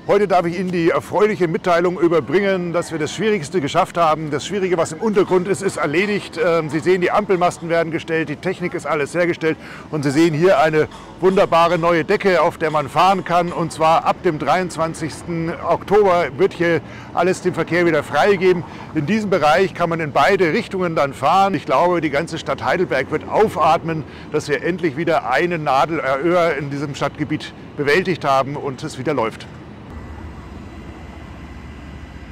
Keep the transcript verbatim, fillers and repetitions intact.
Heute darf ich Ihnen die erfreuliche Mitteilung überbringen, dass wir das Schwierigste geschafft haben. Das Schwierige, was im Untergrund ist, ist erledigt. Sie sehen, die Ampelmasten werden gestellt, die Technik ist alles hergestellt und Sie sehen hier eine wunderbare neue Decke, auf der man fahren kann. Und zwar ab dem dreiundzwanzigsten Oktober wird hier alles dem Verkehr wieder freigegeben. In diesem Bereich kann man in beide Richtungen dann fahren. Ich glaube, die ganze Stadt Heidelberg wird aufatmen, dass wir endlich wieder eine Nadelöhr in diesem Stadtgebiet bewältigt haben und es wieder läuft.